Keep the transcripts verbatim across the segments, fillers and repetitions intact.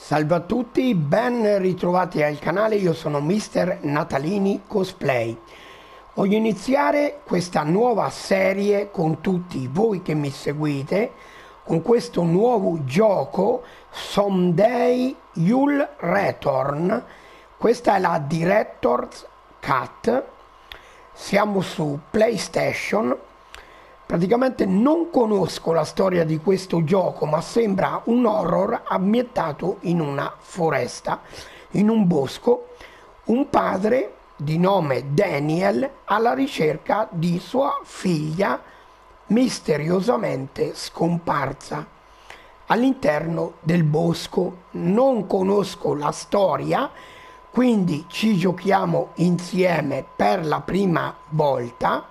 Salve a tutti, ben ritrovati al canale, io sono mister Natalini Cosplay. Voglio iniziare questa nuova serie con tutti voi che mi seguite, con questo nuovo gioco Someday You'll Return. Questa è la Director's Cut, siamo su PlayStation. Praticamente non conosco la storia di questo gioco, ma sembra un horror ambientato in una foresta, in un bosco. Un padre di nome Daniel alla ricerca di sua figlia misteriosamente scomparsa all'interno del bosco. Non conosco la storia, quindi ci giochiamo insieme per la prima volta.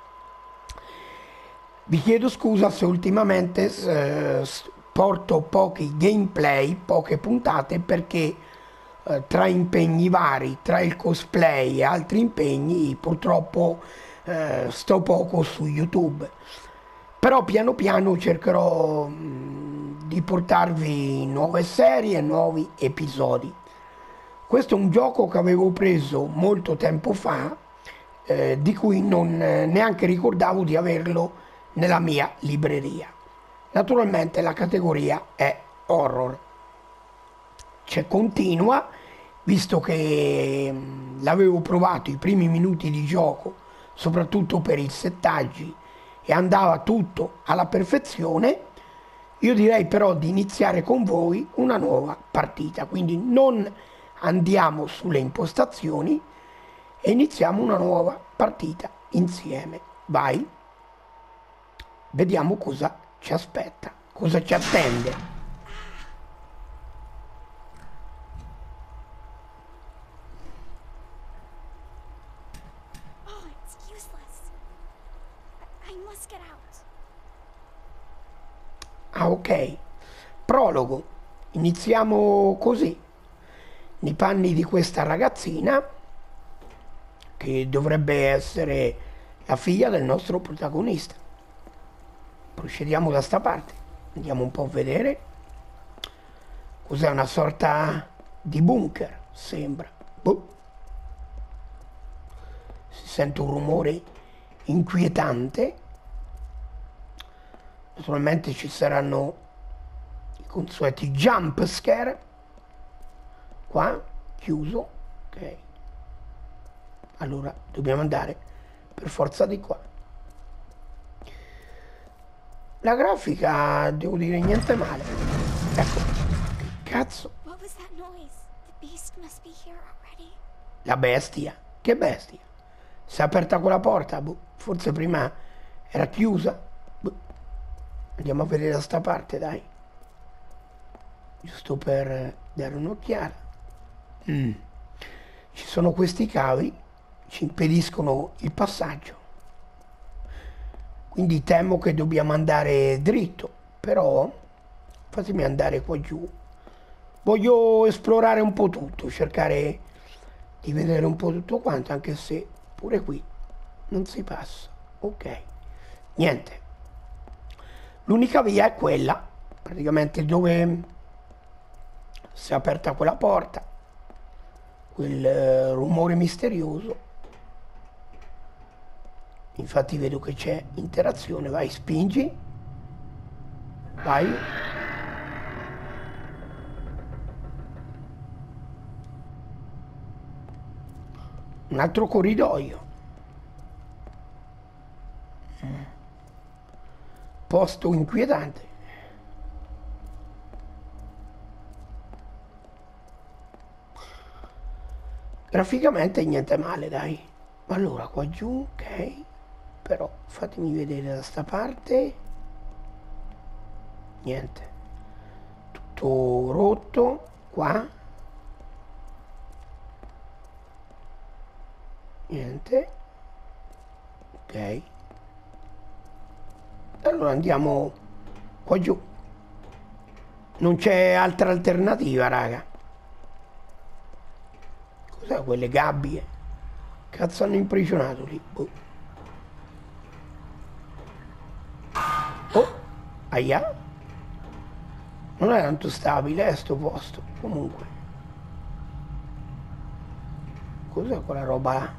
Vi chiedo scusa se ultimamente eh, porto pochi gameplay, poche puntate, perché eh, tra impegni vari, tra il cosplay e altri impegni, purtroppo eh, sto poco su YouTube. Però piano piano cercherò mh, di portarvi nuove serie, nuovi episodi. Questo è un gioco che avevo preso molto tempo fa, eh, di cui non eh, neanche ricordavo di averlo nella mia libreria. Naturalmente la categoria è horror. C'è continua, visto che l'avevo provato i primi minuti di gioco, soprattutto per i settaggi, e andava tutto alla perfezione. Io direi però di iniziare con voi una nuova partita, quindi non andiamo sulle impostazioni e iniziamo una nuova partita insieme. Vai! Vediamo cosa ci aspetta, cosa ci attende. Oh, it's useless. I must get out. Ah, ok. Prologo. Iniziamo così, nei panni di questa ragazzina, che dovrebbe essere la figlia del nostro protagonista. Procediamo da sta parte, andiamo un po' a vedere. Cos'è, una sorta di bunker, sembra. Boh. Si sente un rumore inquietante. Naturalmente ci saranno i consueti jump scare. Qua, chiuso, ok. Allora dobbiamo andare per forza di qua. La grafica, devo dire, niente male. Ecco, che cazzo. What was that noise? The beast must be here already. La bestia. Che bestia? Si è aperta quella porta? Boh, forse prima era chiusa. Boh. Andiamo a vedere da sta parte, dai. Giusto per dare un'occhiata. Mm. Ci sono questi cavi, ci impediscono il passaggio. Quindi temo che dobbiamo andare dritto, però fatemi andare qua giù. Voglio esplorare un po' tutto, cercare di vedere un po' tutto quanto, anche se pure qui non si passa. Ok, niente. L'unica via è quella, praticamente, dove si è aperta quella porta, quel eh, rumore misterioso. Infatti vedo che c'è interazione. Vai, spingi. Vai. Un altro corridoio. Posto inquietante. Graficamente niente male, dai. Allora, qua giù, ok. Però fatemi vedere da sta parte. Niente, tutto rotto. Qua niente. Ok, allora andiamo qua giù. Non c'è altra alternativa, raga. Cos'è quelle gabbie? Cazzo hanno imprigionato lì? Boh. Oh, aia. Non è tanto stabile, è sto posto. Comunque. Cos'è quella roba là?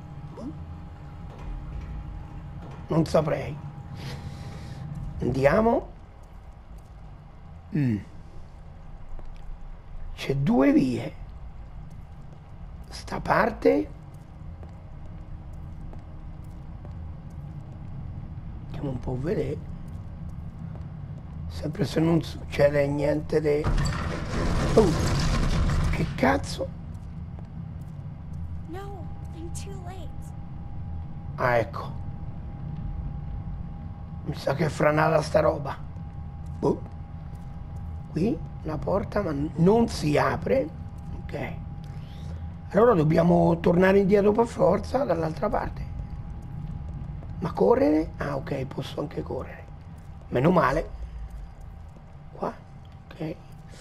Non saprei. Andiamo. Mm. C'è due vie. Sta parte. Andiamo un po' a vedere. Sempre se non succede niente di... Oh, che cazzo? No, I'm too late. Ah, ecco. Mi sa che è franata sta roba. Boh. Qui la porta ma non si apre. Ok. Allora dobbiamo tornare indietro per forza dall'altra parte. Ma correre? Ah, ok, posso anche correre. Meno male. Qua. Ok.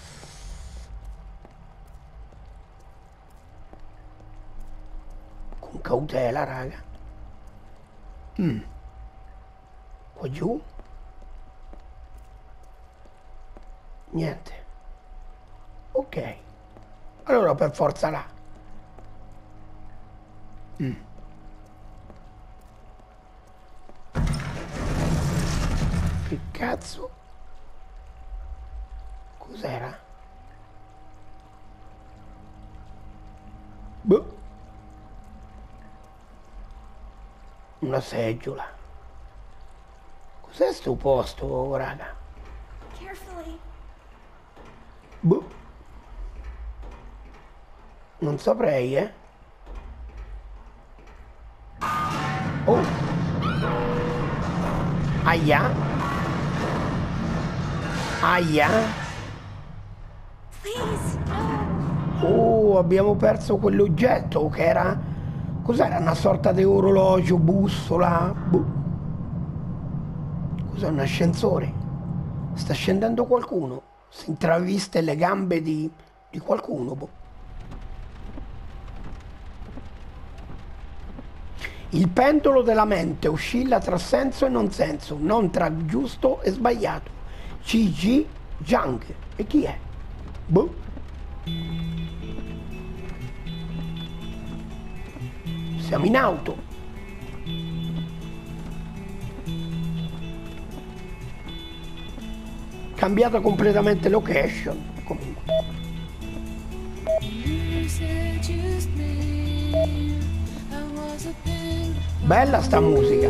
Con cautela, raga. Mm. Qua giù. Niente. Ok. Allora per forza là. Mm. Che cazzo? Cos'era? Boh. Una seggiola. Cos'è sto posto, raga? Carefully. Boh. Non saprei, eh. Oh. Aia. Aia. Please, no. Oh, abbiamo perso quell'oggetto che era... Cos'era? Una sorta di orologio, bussola? Boh. Cos'è? Un ascensore? Sta scendendo qualcuno. Si intraviste le gambe di, di qualcuno. Boh. Il pendolo della mente oscilla tra senso e non senso, non tra giusto e sbagliato. C G Jung. E chi è? Boh. Siamo in auto. Cambiata completamente location. Comunque. Bella sta musica.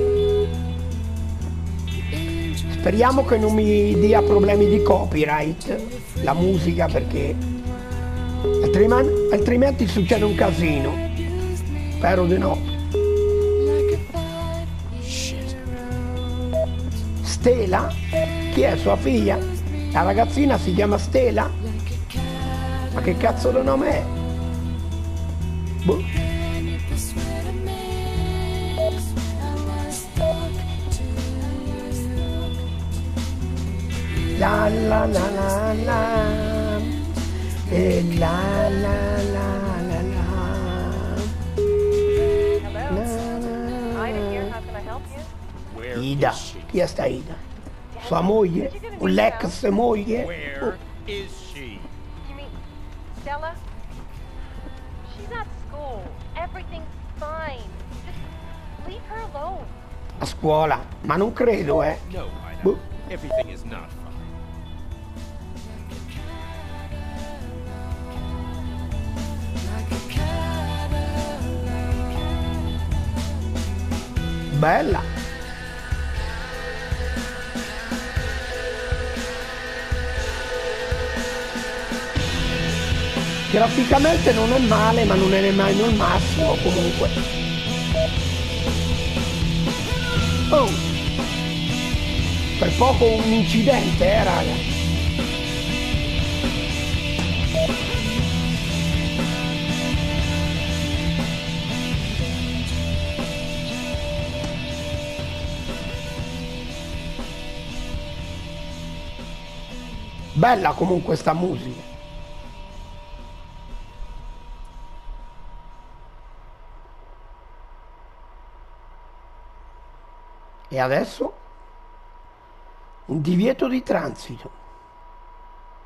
Speriamo che non mi dia problemi di copyright la musica, perché altrimenti, altrimenti succede un casino. Spero di no. Stella? Chi è? Sua figlia? La ragazzina si chiama Stella? Ma che cazzo di nome è? Boh. La la la la la e la la la la la. Hello, Ida here. How can I help you? Ida, chi è sta Ida? Sua moglie? O l'ex moglie? Where is she? You mean Stella? She's at school. Everything's fine. Just leave her alone. A scuola? Ma non credo, eh. No, Ida. Boh. Everything is not fine. Bella. Graficamente non è male, ma non è nemmeno il massimo comunque. Oh, per poco un incidente, eh raga. Bella comunque sta musica. E adesso? Un divieto di transito.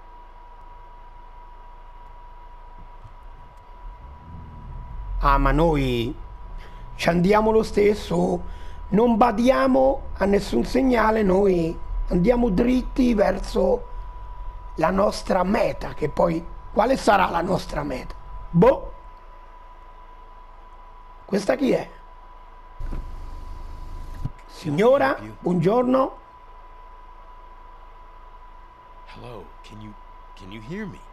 Ah, ma noi ci andiamo lo stesso, non badiamo a nessun segnale, noi andiamo dritti verso la nostra meta, che poi quale sarà la nostra meta? Boh. Questa chi è? Signora, buongiorno. Hello, can you can you hear me?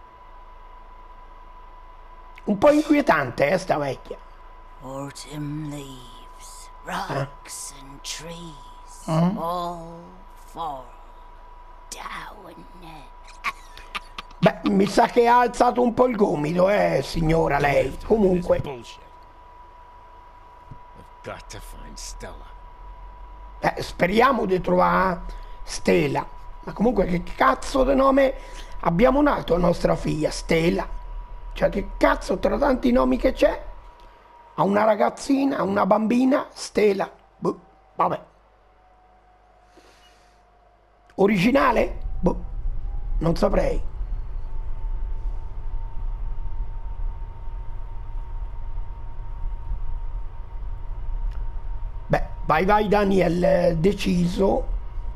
Un po' inquietante, eh, sta vecchia. Autumn leaves, rocks and trees, Mm. all fall down. Beh, mi sa che ha alzato un po' il gomito, eh, signora, lei. Comunque, Bullshit. I've got to find Stella. eh, speriamo di trovare Stella. Ma comunque, che cazzo di nome abbiamo nato a nostra figlia? Stella. Cioè, che cazzo tra tanti nomi che c'è? A una ragazzina, a una bambina, Stella. Boh, vabbè. Originale? Boh, non saprei. Beh, vai vai Daniel, deciso,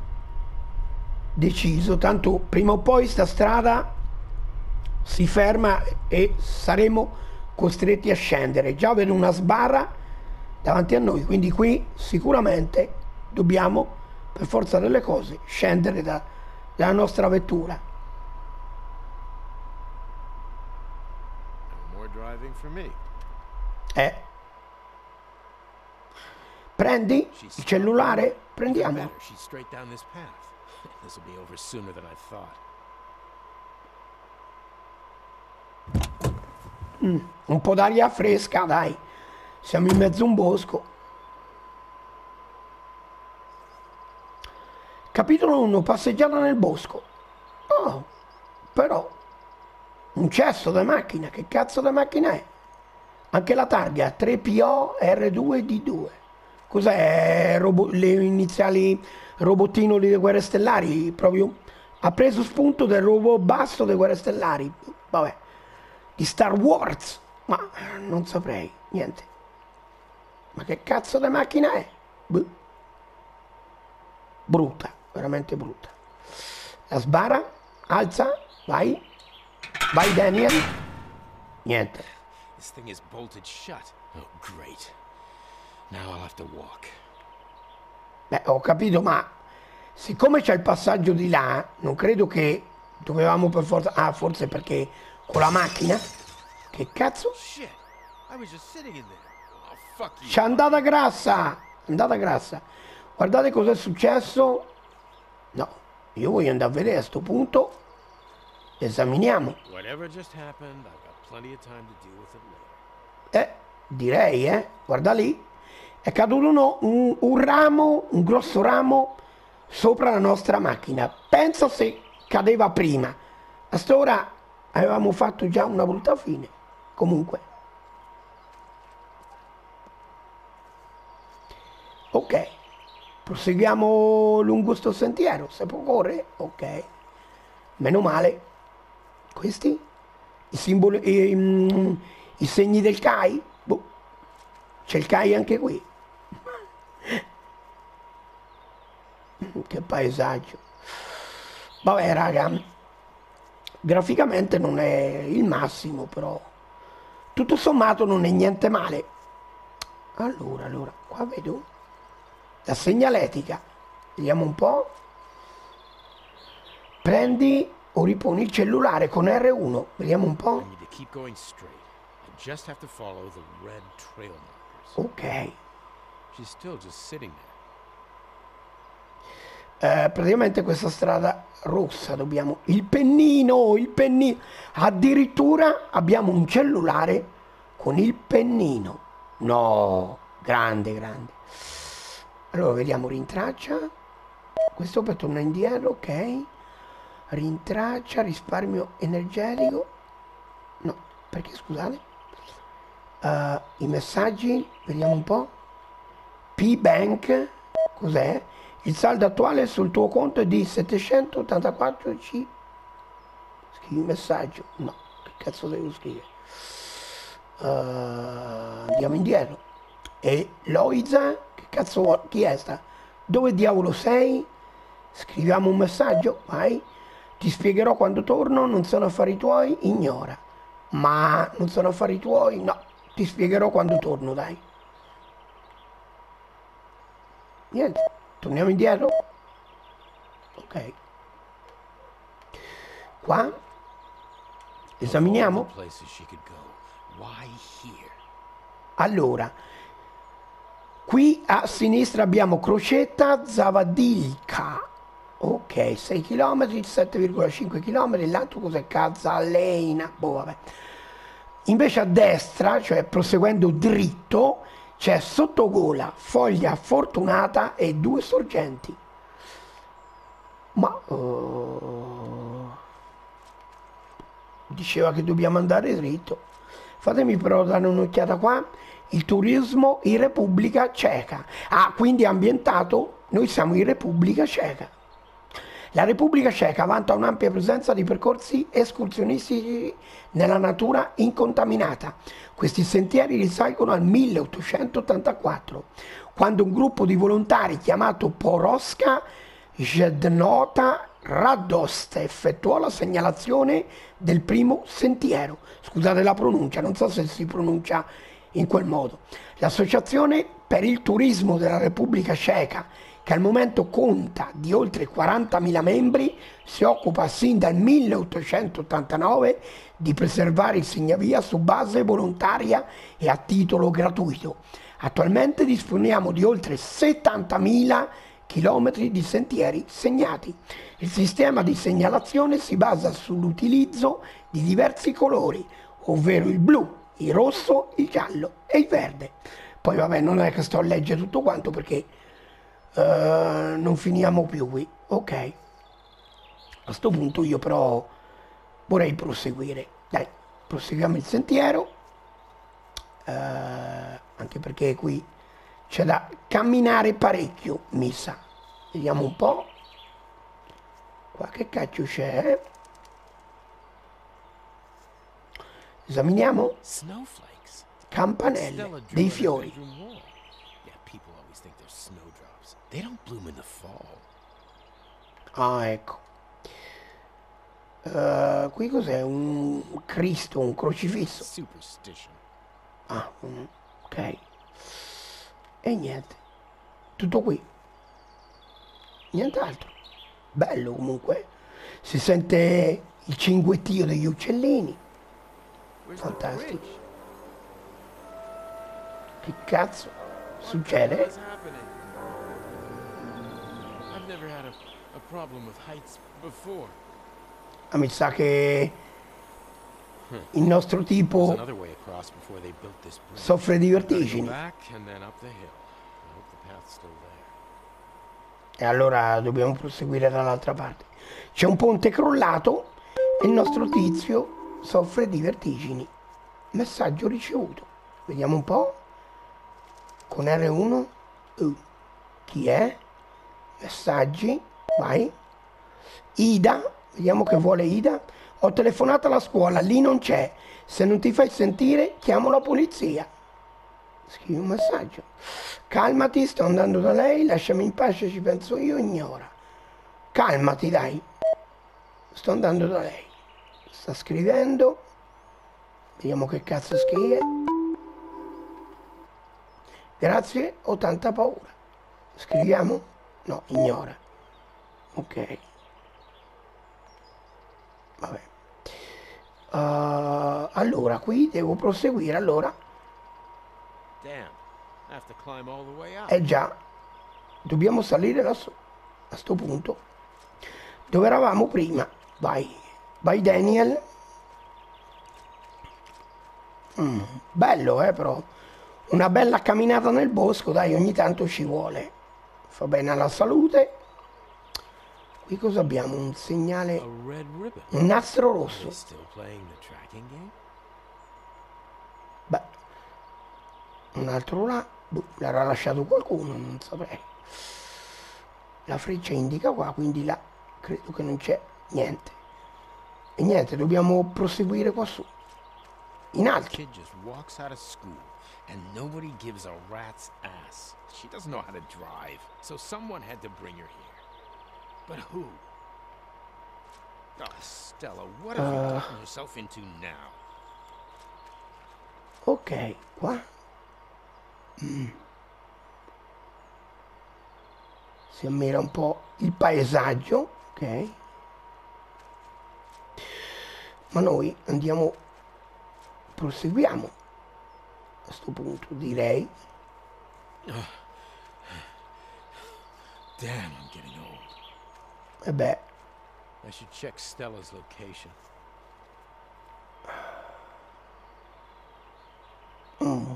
deciso, tanto prima o poi sta strada si ferma e saremo costretti a scendere. Già vedo una sbarra davanti a noi, quindi qui sicuramente dobbiamo, per forza delle cose, scendere da, dalla nostra vettura. No more driving for me. Eh. Prendi il cellulare? Prendiamo. Better, she's straight down this path. This will be over sooner than I thought. Un po' d'aria fresca, dai. Siamo in mezzo a un bosco. Capitolo uno, passeggiata nel bosco. Oh, però, un cesso di macchina. Che cazzo di macchina è? Anche la targa, tre P O R due D due. Cos'è? Robo- le iniziali robottino di Guerre Stellari? Proprio ha preso spunto del robot basso delle Guerre Stellari. Vabbè, di Star Wars. Ma non saprei, niente. Ma che cazzo di macchina è? Buh. Brutta, veramente brutta. La sbarra, alza, vai. Vai Daniel. Niente. This thing is bolted shut. Oh, great. Now I'll have to walk. Beh, ho capito, ma siccome c'è il passaggio di là, non credo che dovevamo per forza... Ah, forse perché con la macchina? Che cazzo? Shit. I was just sitting in there. Oh, fuck you. C'è andata grassa! Andata grassa. Guardate cosa è successo. No, io voglio andare a vedere a sto punto. Esaminiamo. Whatever just happened, I've got plenty of time to deal with it later. Eh, direi, eh. Guarda lì. È caduto uno, un, un ramo, un grosso ramo sopra la nostra macchina. Penso se cadeva prima. A st'ora avevamo fatto già una brutta fine. Comunque. Ok. Proseguiamo lungo sto sentiero. Se può correre, ok. Meno male. Questi? I simboli, i, mm, i segni del C A I? Boh. C'è il C A I anche qui. Che paesaggio. Vabbè raga, graficamente non è il massimo, però tutto sommato non è niente male. Allora, allora, qua vedo la segnaletica. Vediamo un po'. Prendi o riponi il cellulare con R uno. Vediamo un po'. I need to keep going straight. I just have to follow the red trail markers. Ok. She's still just sitting there. Eh, praticamente questa strada rossa dobbiamo... Il pennino, il pennino. Addirittura abbiamo un cellulare con il pennino. No, grande, grande. Allora vediamo, rintraccia. Questo per tornare indietro, ok. Rintraccia, risparmio energetico. No, perché scusate. Uh, I messaggi, vediamo un po'. P-Bank, cos'è? Il saldo attuale sul tuo conto è di settecentottantaquattro C. Scrivi messaggio. No, che cazzo devo scrivere? Uh, andiamo indietro. E Loiza, che cazzo vuoi? Chi è sta? Dove diavolo sei? Scriviamo un messaggio, vai. Ti spiegherò quando torno, non sono affari tuoi, ignora. Ma non sono affari tuoi? No, ti spiegherò quando torno, dai. Niente, torniamo indietro. Ok. Qua. Esaminiamo. Allora, qui a sinistra abbiamo Crocetta Zavadilka. Ok, sei chilometri, sette virgola cinque chilometri, l'altro cos'è? Cazzaleina, boh vabbè. Invece a destra, cioè proseguendo dritto, c'è Sottogola, Foglia Fortunata e due sorgenti. Ma uh, diceva che dobbiamo andare dritto. Fatemi però dare un'occhiata qua. Il turismo in Repubblica Ceca. Ah, quindi è ambientato, noi siamo in Repubblica Ceca. La Repubblica Ceca vanta un'ampia presenza di percorsi escursionistici nella natura incontaminata. Questi sentieri risalgono al milleottocentottantaquattro, quando un gruppo di volontari chiamato Poroska Jednota Radost effettuò la segnalazione del primo sentiero. Scusate la pronuncia, non so se si pronuncia in quel modo. L'Associazione per il Turismo della Repubblica Ceca, che al momento conta di oltre quarantamila membri, si occupa sin dal milleottocentottantanove di preservare il segnavia su base volontaria e a titolo gratuito. Attualmente disponiamo di oltre settantamila chilometri di sentieri segnati. Il sistema di segnalazione si basa sull'utilizzo di diversi colori, ovvero il blu, il rosso, il giallo e il verde. Poi vabbè, non è che sto a leggere tutto quanto perché Uh, non finiamo più qui. Ok, a questo punto io però vorrei proseguire. Dai, proseguiamo il sentiero, uh, anche perché qui c'è da camminare parecchio, mi sa. Vediamo un po'. Qua che cacchio c'è? Esaminiamo. Campanelle, dei fiori. They don't bloom in the fall. Ah, ecco. Uh, qui cos'è? Un Cristo, un crocifisso. Superstition. Ah, ok. E niente. Tutto qui. Nient'altro. Bello comunque. Si sente il cinguettio degli uccellini. Fantastico. Che cazzo succede? Ah, mi sa che il nostro tipo soffre di vertigini. E allora dobbiamo proseguire dall'altra parte. C'è un ponte crollato e il nostro tizio soffre di vertigini. Messaggio ricevuto. Vediamo un po'. Con R uno. Uh, chi è? Messaggi. Vai. Ida. Vediamo che vuole Ida. Ho telefonato alla scuola, lì non c'è. Se non ti fai sentire, chiamo la polizia. Scrivi un messaggio. Calmati, sto andando da lei, lasciami in pace, ci penso io, ignora. Calmati, dai. Sto andando da lei. Sta scrivendo. Vediamo che cazzo scrive. Grazie, ho tanta paura. Scriviamo? No, ignora. Ok. Vabbè. Uh, allora, qui devo proseguire, allora. Eh già, dobbiamo salire lassù, a sto punto. Dove eravamo prima? Vai, vai Daniel. Mm, bello, eh, però. Una bella camminata nel bosco, dai, ogni tanto ci vuole. Fa bene alla salute. Qui cosa abbiamo? Un segnale, un nastro rosso. Beh, un altro là, l'ha lasciato qualcuno, non saprei. La freccia indica qua, quindi là credo che non c'è niente. E niente, dobbiamo proseguire qua su. in alto. Kid just walks out of school and nobody gives a rat's ass. She doesn't know how to drive, so someone had to bring her here. But who? Oh, Stella, what have you Uh. gotten yourself into now? Ok, qua. Mm. Si ammira un po' il paesaggio, ok? Ma noi andiamo, proseguiamo. A questo punto direi. Damn, I'm getting old. E beh, I should check Stella's location. mm.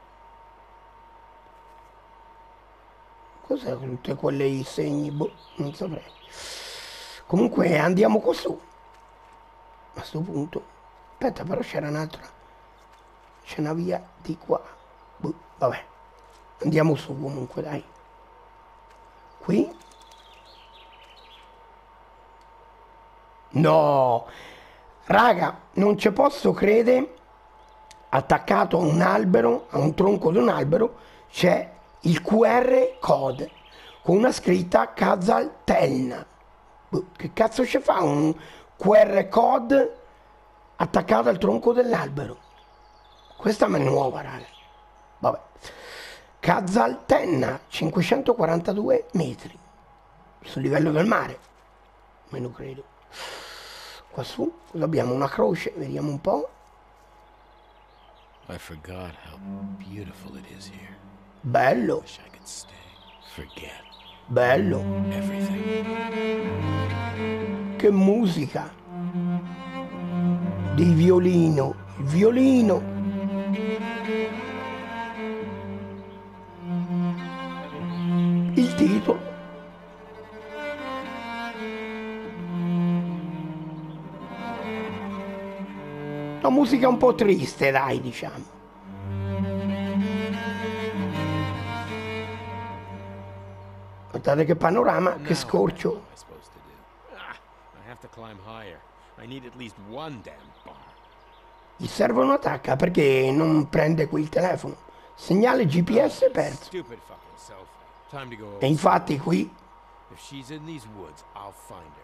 Cos'è tutte quelle i segni? Boh, non saprei. Comunque andiamo qua su. A questo punto. Aspetta, però c'era un'altra. C'è una via di qua. Boh, vabbè. Andiamo su comunque, dai. Qui. No! Raga, non ci posso credere. Attaccato a un albero, a un tronco di un albero, c'è il Q R code con una scritta Casal Telna. Boh, che cazzo ci fa un Q R code attaccato al tronco dell'albero? Questa è nuova, raga. Vabbè. Casal Telna, cinquecentoquarantadue metri sul livello del mare, meno credo. Qua su abbiamo una croce, vediamo un po'. I forgot how beautiful it is here. Bello, Wish I could stay. Forget bello. everything. Che musica di violino, il violino. Il titolo. Una musica un po' triste, dai, diciamo. Guardate che panorama, che scorcio. What am I supposed to do? Ah, I have to climb higher. I need at least one damn bar. Gli serve un'attacca perché non prende qui il telefono. Segnale G P S perso. Stupid fucking cell phone. Time to go. E infatti qui, If she's in these woods, I'll find her.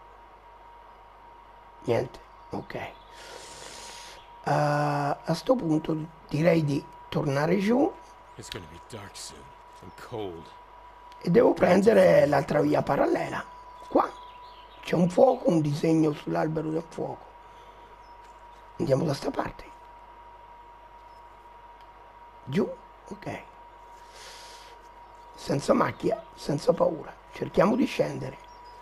niente, ok. Uh, a sto punto direi di tornare giù It's gonna be dark soon and cold. e devo prendere l'altra via parallela. Qua c'è un fuoco, un disegno sull'albero del fuoco. Andiamo da sta parte. Giù, ok. Senza macchia, senza paura. Cerchiamo di scendere.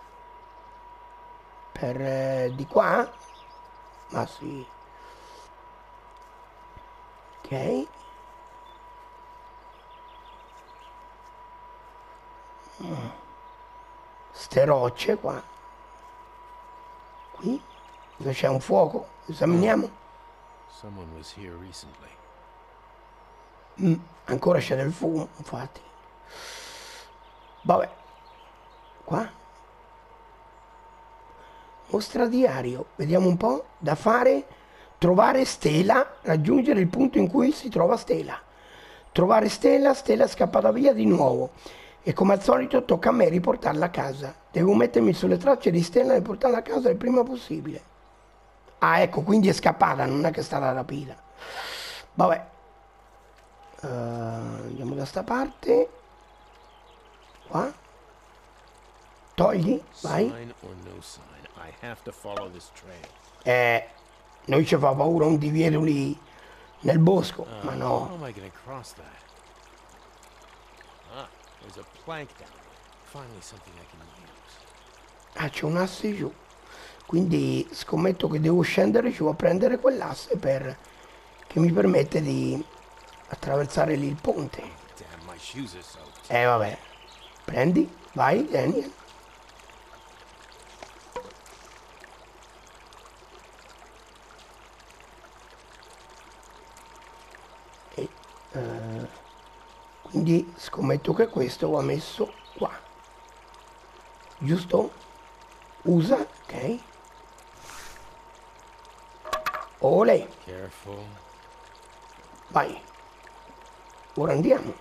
Per eh, di qua? Ma sì. Ok. Mm. Ste rocce qua. Qui dove c'è un fuoco. Esaminiamo. Someone was here recently. Mm, ancora c'è del fumo, infatti. Vabbè. Qua. Mostra diario. Vediamo un po'. Da fare. Trovare Stella. Raggiungere il punto in cui si trova Stella. Trovare Stella. Stella è scappata via di nuovo. E come al solito tocca a me riportarla a casa. Devo mettermi sulle tracce di Stella e portarla a casa il prima possibile. Ah, ecco, quindi è scappata, non è che è stata rapita. Vabbè. Uh, andiamo da sta parte. Qua. Togli, vai. Sign or no sign, I have to follow this trail. Eh, noi ci fa paura un divieto lì nel bosco, Uh, ma How no. am I gonna cross that? Ah, there's a plank down there. Finally something I can use. Ah, c'è un asse giù. Quindi scommetto che devo scendere giù a prendere quell'asse per che mi permette di attraversare lì il ponte. Damn, my shoes are soaked. Eh vabbè. Prendi, vai, Daniel. E, eh, quindi scommetto che questo va messo qua. Giusto? Usa, ok. Ole, Careful. vai. Ora andiamo.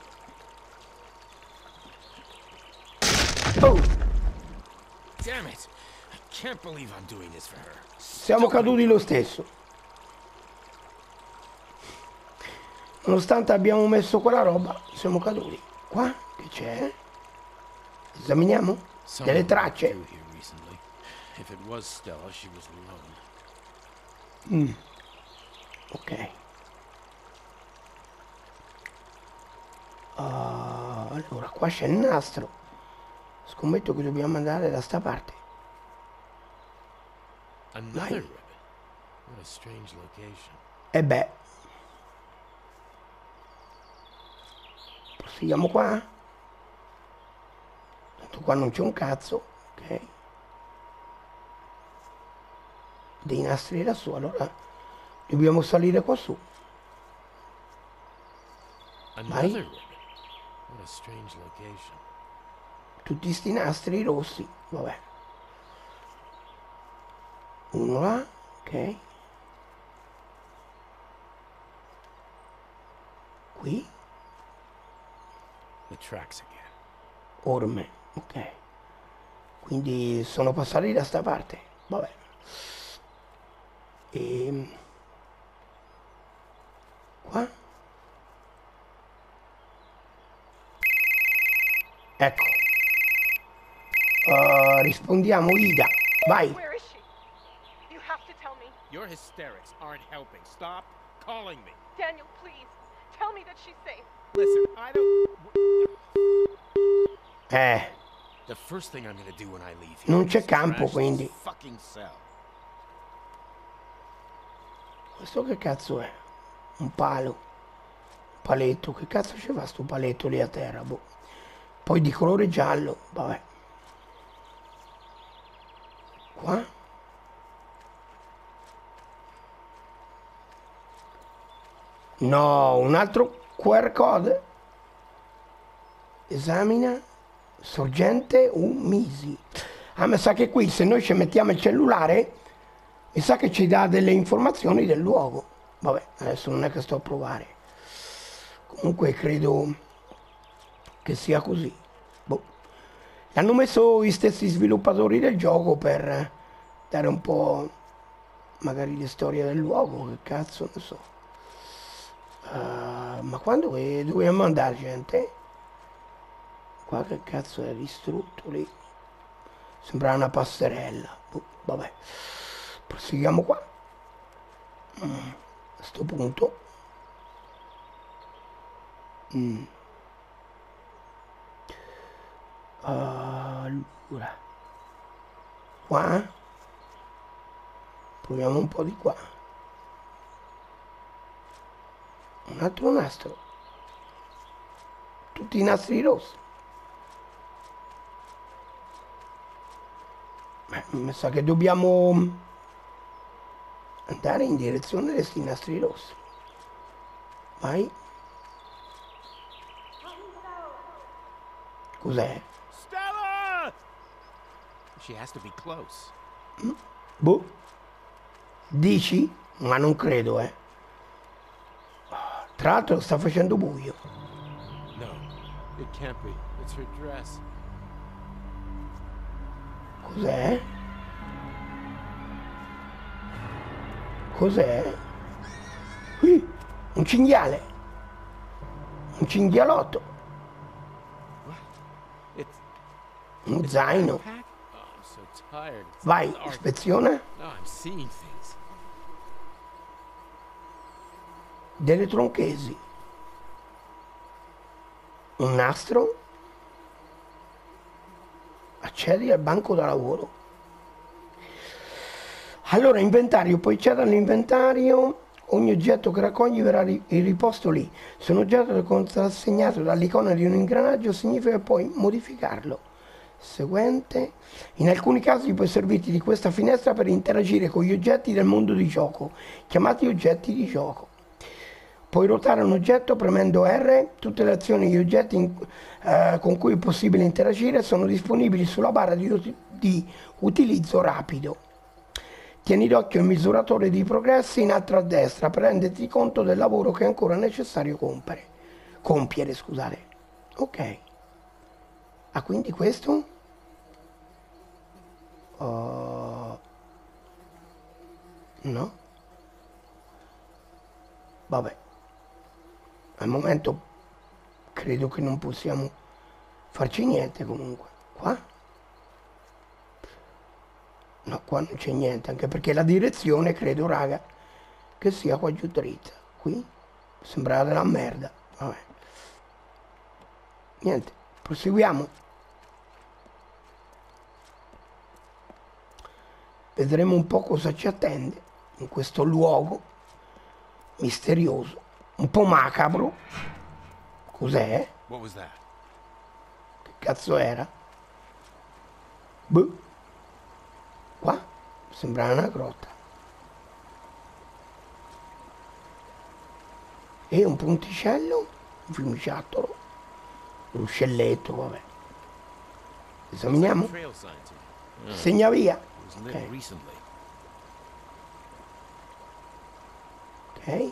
Oh, Damn it! I can't believe I'm doing this for her. siamo caduti lo stesso. Nonostante abbiamo messo quella roba, siamo caduti. Qua che c'è? Esaminiamo? Delle tracce. Through here recently. If it was Stella, she was alone. Mm. Ok. Uh, allora, qua c'è il nastro. Scommetto che dobbiamo andare da sta parte. Another Vai. ribbon. What a strange location. E beh. Proseguiamo qua. Tanto qua non c'è un cazzo. Ok. Dei nastri lassù. Allora dobbiamo salire qua su. Another ribbon. What a strange location. Tutti sti nastri rossi. Vabbè. Uno là. Ok. Qui. The tracks again. Orme. Ok. Quindi sono passati da sta parte. Vabbè. E... qua. Ecco. Uh, rispondiamo Ida. Vai. Where is she? You have to tell me. Your hysterics aren't helping. Stop calling me. Daniel, please. Tell me that she's safe. Listen, I don't... Eh. The first thing I'm gonna do when I leave here Non c'è is campo, trash this quindi. fucking cell. Questo che cazzo è? Un palo. Un paletto. Che cazzo ci fa sto paletto lì a terra? Boh. Poi di colore giallo. Vabbè. Qua. No, un altro Q R code. Esamina. Sorgente Umisi. Ah, mi sa che qui se noi ci mettiamo il cellulare, mi sa che ci dà delle informazioni del luogo. Vabbè, adesso non è che sto a provare. Comunque credo che sia così. Boh. L'hanno messo gli stessi sviluppatori del gioco per dare un po' magari le storie del luogo, che cazzo ne so. Uh, ma quando è, dobbiamo andare, gente? Qua che cazzo è distrutto lì? Sembra una passerella. Boh, vabbè. Proseguiamo qua. Mm, a sto punto. Mm. Allora. Qua. Proviamo un po' di qua. Un altro nastro. Tutti i nastri rossi. Beh, mi sa che dobbiamo andare in direzione di questi nastri rossi. Vai. Cos'è? Stella! She has to be close. Boh. Dici? Ma non credo, eh. Tra l'altro sta facendo buio. No, it can't be. It's her dress. Cos'è? Cos'è? Qui, un cinghiale. Un cinghialotto. It's Un zaino. pack. Oh, I'm so tired. It's Vai, dark. ispeziona. No, I'm seeing things. Delle tronchesi. Un nastro. Accedi al banco da lavoro. Allora, inventario, poi c'è dall'inventario. Ogni oggetto che raccogli verrà ri- riposto lì. Se un oggetto è contrassegnato dall'icona di un ingranaggio, significa che puoi modificarlo. Seguente. In alcuni casi puoi servirti di questa finestra per interagire con gli oggetti del mondo di gioco, chiamati oggetti di gioco. Puoi ruotare un oggetto premendo R. Tutte le azioni e gli oggetti in- eh, con cui è possibile interagire sono disponibili sulla barra di, ut- di utilizzo rapido. Tieni d'occhio il misuratore di progressi in alto a destra per renderti conto del lavoro che è ancora necessario compiere. Compiere, scusate. Ok. Ah, quindi questo? Uh, no. Vabbè. Al momento credo che non possiamo farci niente comunque. Qua? No, qua non c'è niente, anche perché la direzione credo, raga, che sia qua giù dritta. Qui sembrava della merda. Vabbè. Niente, proseguiamo. Vedremo un po' cosa ci attende in questo luogo misterioso, un po' macabro. Cos'è? What was that? Che cazzo era? Boh. Qua sembra una grotta. E un ponticello, un fiumiciattolo, un ruscelletto, vabbè. Esaminiamo. Trail sign to you. Segna via. It was lit Ok. recently. Ok.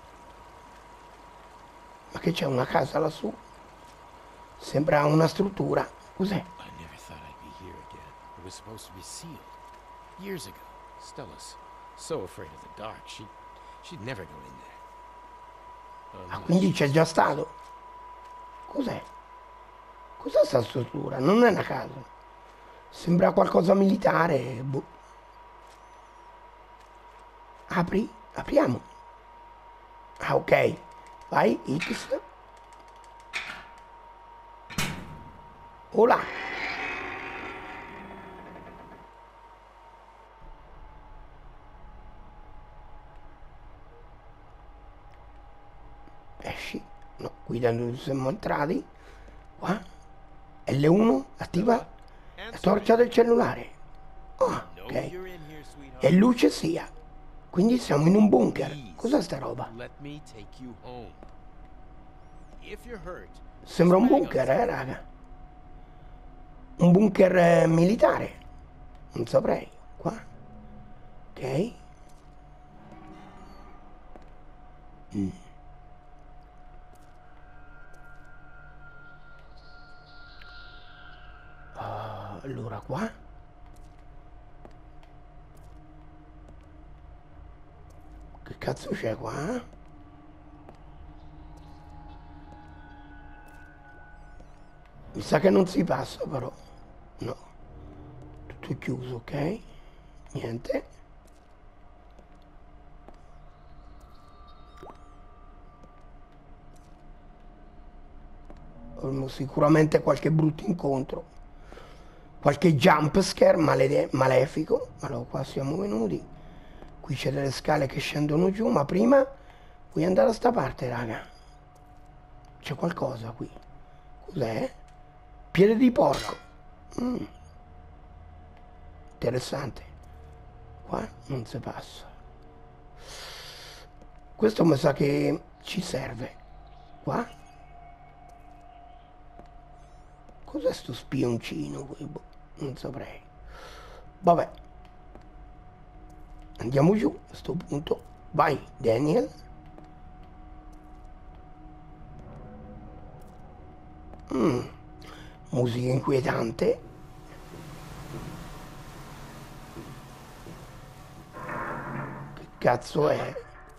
Ma che c'è una casa lassù? Sembra una struttura. Cos'è? I never thought I'd be here again. It was supposed to be sealed. Years ago. Stella's so afraid of the dark. She, she'd never go in there. Ah, Unless quindi she- c'è già stato. Cos'è? Cos'è sta struttura? Non è una casa. Sembra qualcosa militare. Boh. Apri? Apriamo. Ah, ok. Vai, X. Hola. Esci. No, qui da dove siamo entrati. Qua. L uno. Attiva la torcia del cellulare. Ah, know ok. you're in here, sweetheart. E luce sia. Quindi siamo in un bunker. Cos'è sta roba? Let me take you home. If you're hurt, Sembra un just bang on bunker, eh, raga. Un bunker eh, militare. Non saprei. Qua. Ok. Mm. Ah, allora qua. Che cazzo c'è qua? Mi sa che non si passa però. No. Tutto è chiuso, ok? Niente. Avremo sicuramente qualche brutto incontro. Qualche jump scare malede- malefico. Allora qua siamo venuti. Qui c'è delle scale che scendono giù, ma prima vuoi andare da sta parte, raga. C'è qualcosa qui. Cos'è? Piede di porco. Mm. Interessante. Qua non si passa. Questo mi sa che ci serve. Qua? Cos'è sto spioncino qui? Boh, non saprei. Vabbè. Andiamo giù a sto punto. Vai, Daniel. Mm. Musica inquietante. Che cazzo è?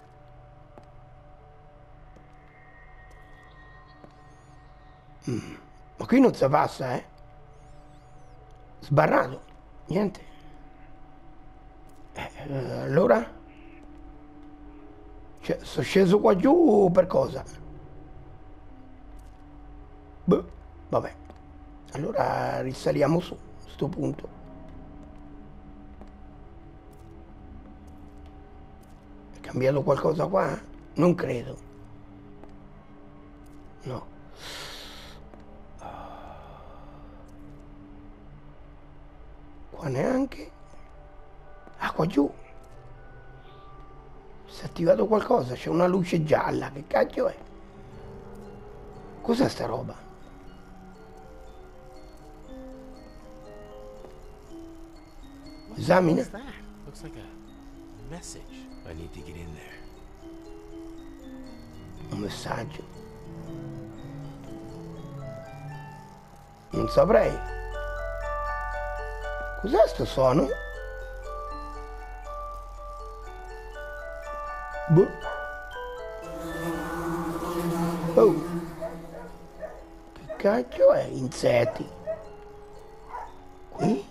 Mm. Ma qui non si passa, eh? Sbarrato. Niente. Eh, eh, allora? Cioè, sono sceso qua giù per cosa? Boh, vabbè. Allora risaliamo su, a sto punto. È cambiato qualcosa qua? Non credo. No. Qua neanche. Ah, qua giù. Si è attivato qualcosa, c'è una luce gialla. Che cacchio è? Cos'è sta roba? Esamina. what's that? Looks like a message. I need to get in there. Un messaggio. Non saprei. Cos'è sto suono? Boh. Oh. Che cacchio è? Insetti. Qui?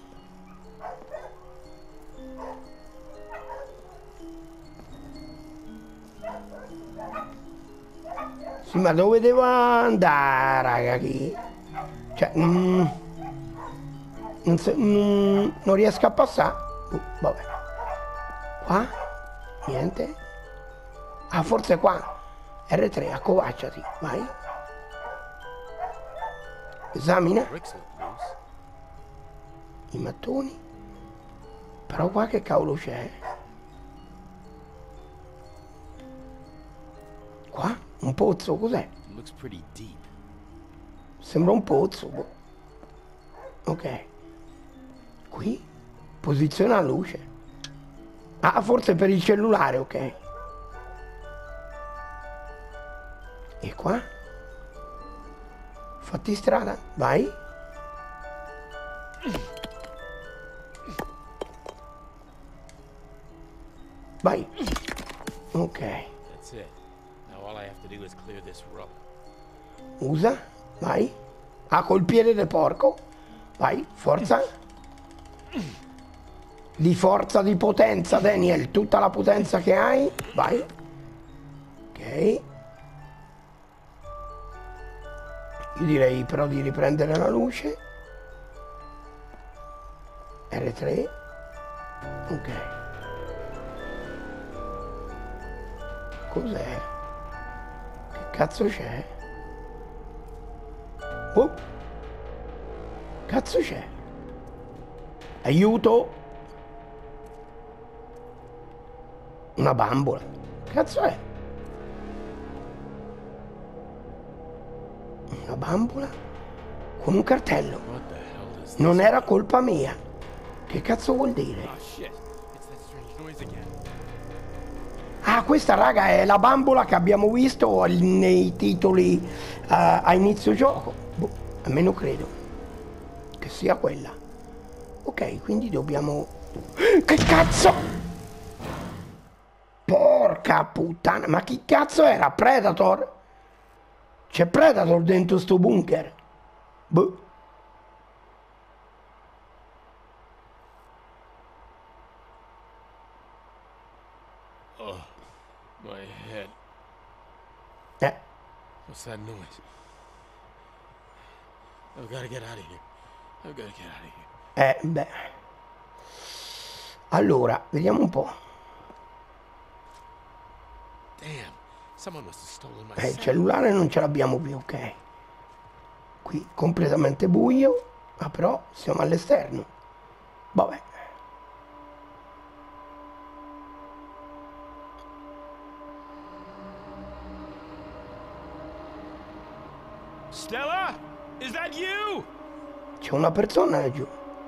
Sì, ma dove devo andare, raga? Qui? Cioè, mm, non, so, mm, non riesco a passare. Uh, vabbè. Qua? Niente. Ah, forse qua. erre tre, accovacciati. Vai. Esamina. Bricks look loose. I mattoni. Però qua che cavolo c'è? Qua? Un pozzo, cos'è? It looks pretty deep. Sembra un pozzo. boh. Ok. Qui? Posiziona la luce. Ah, forse per il cellulare, ok. E qua? Fatti strada, vai. Vai. Ok. That's it. Now all I have to do is clear this rope. Usa, vai. Ah, col piede del porco. Vai, forza. Di forza, di potenza, Daniel. Tutta la potenza che hai. Vai. Ok. Io direi però di riprendere la luce. erre tre. Ok. Cos'è? Che cazzo c'è? Oh! Cazzo c'è? Aiuto! Una bambola. Cazzo è? Una bambola con un cartello. What the hell is this? Non era colpa mia. Che cazzo vuol dire? Oh shit. It's that strange noise again. Ah, questa raga è la bambola che abbiamo visto al- nei titoli uh, a inizio gioco. Boh, almeno credo che sia quella. Ok, quindi dobbiamo... Che cazzo? Porca puttana, ma chi cazzo era? Predator? C'è Predator dentro sto bunker? Boh. Oh, my head. Eh, What's that noise? I've got to get out of here. I've got to get out of here. eh, beh. Allora, vediamo un po'. Damn. Someone must have stolen my Eh, il cell. cellulare non ce l'abbiamo più, ok. Qui completamente buio, ma però siamo all'esterno. Vabbè. Stella? Is that you? C'è una persona laggiù.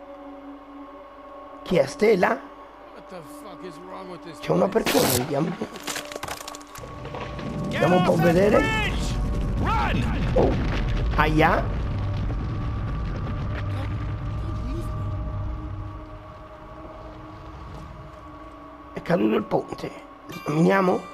Chi è? Stella? What the fuck is wrong with this C'è una place? persona, vediamo. Get Andiamo un po' off a that vedere. bridge! Run! Oh, aia. È caduto il ponte. Esaminiamo?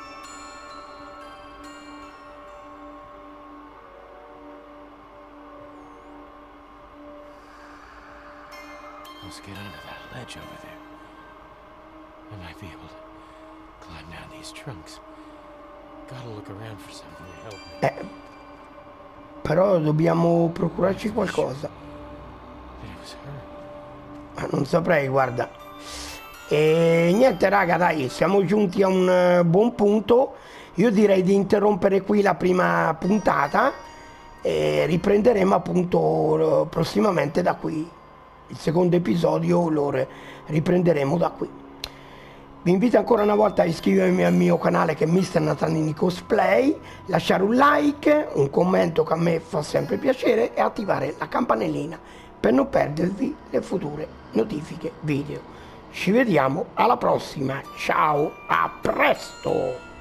Let's get onto that ledge over there. I might be able to climb down these trunks. Gotta look around for something to help me. Eh, però dobbiamo procurarci qualcosa. It was her. Ma non saprei, guarda. E niente raga, dai, siamo giunti a un eh, buon punto. Io direi di interrompere qui la prima puntata e riprenderemo appunto eh, prossimamente da qui. Il secondo episodio lo re- riprenderemo da qui. Vi invito ancora una volta a iscrivervi al mio canale che è mister Natanini Cosplay, lasciare un like, un commento che a me fa sempre piacere e attivare la campanellina per non perdervi le future notifiche video. Ci vediamo alla prossima, ciao, a presto!